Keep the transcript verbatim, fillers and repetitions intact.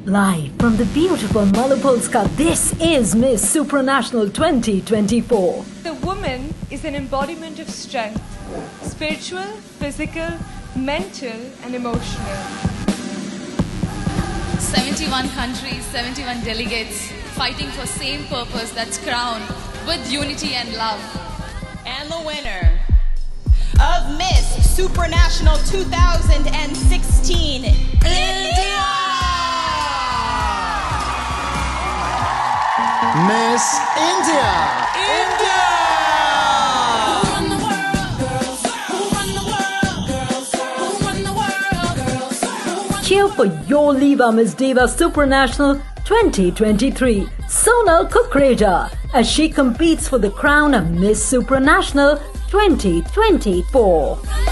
Live from the beautiful Malapolska, this is Miss Supranational twenty twenty-four. The woman is an embodiment of strength, spiritual, physical, mental and emotional. seventy-one countries, seventy-one delegates fighting for same purpose, that's crown, with unity and love. And the winner of Miss Supranational two thousand sixteen, India! Miss India! India! Who run the world, girls? Who run the world, girls? Who run the world, girls? Who run Cheer for your Liva Miss Diva Supranational twenty twenty-three, Sonal Kukreja, as she competes for the crown of Miss Supranational twenty twenty-four.